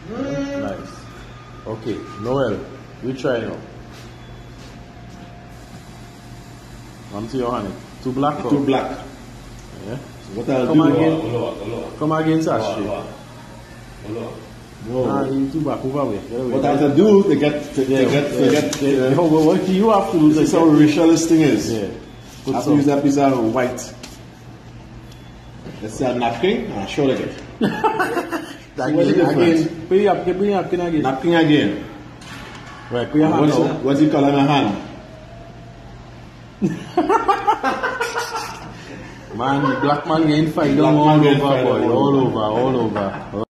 Nice. Okay, Noel, you try now. Come to your hand. Two black. Two black. Yeah. What I'll Come do? again. Come again, Sashi. No. Nah, you two back over there. What I have to do to get What you have to do this is how racial this thing is. Yeah. I have to use that piece of white. Let's say a napkin and show it. Again, put your napkin again. Napkin again. Right, put your hand out. What's it called in a hand? Man, the black man getting fight all over, boy. All over.